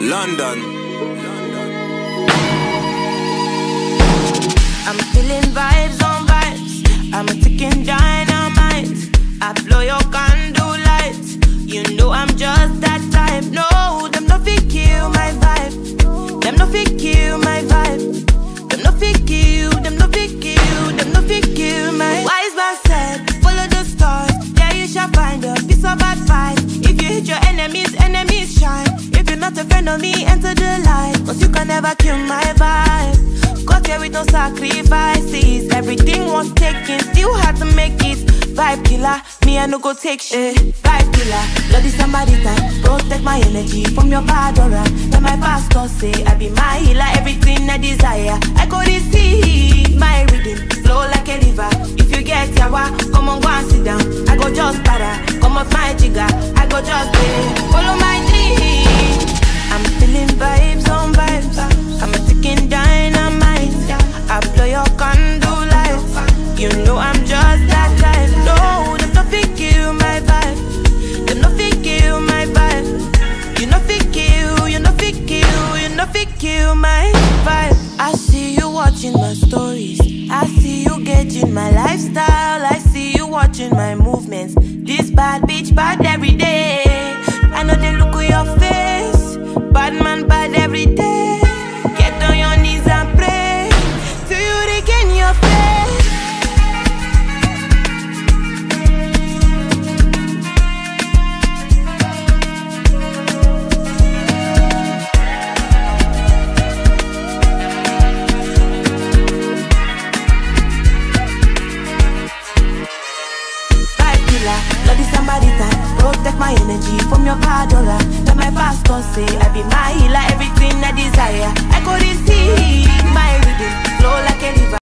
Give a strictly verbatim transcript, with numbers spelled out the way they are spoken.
London. I'm feeling vibes on vibes. I'm a ticking dynamite. I blow your candle lights. You know I'm just that type. No, them no fit kill my vibe. Them no fit kill my vibe. Them no fit kill. Them no fit kill. Them no fit kill my. Wise man said, follow the stars. There you shall find a piece of advice. If you hit your enemies, enemies shine. If you're not a friend of me, enter the light. Cause you can never kill my vibe. Got here with no sacrifices. Everything was taken, still had to make it. Vibe killer, me I no go take shit. Vibe killer, bloody somebody time. Protect my energy from your bad aura. Then my pastor say I be my healer. Everything I desire, I go receive. My rhythm flow like a river. If you get yawa, come on go and sit down. I go just para, come off my jigger. I go just pay, follow my dream. I'm feeling vibes on vibes. I'm a ticking dynamite. I blow your candle lights. You know I'm just that type. No, them no fit kill my vibe. Them no fit kill my vibe. You no fit kill, you no fit kill, you no fit kill my vibe. I see you watching my stories. I see you gauging my lifestyle. I see you watching my movements. This bad bitch bad every day. I know they look at your face. Bad man bad every day. Get on your knees and pray till you regain your faith. Bloody somebody time, protect my energy from your bad aura. Then my pastor say I be my healer, everything I desire. I go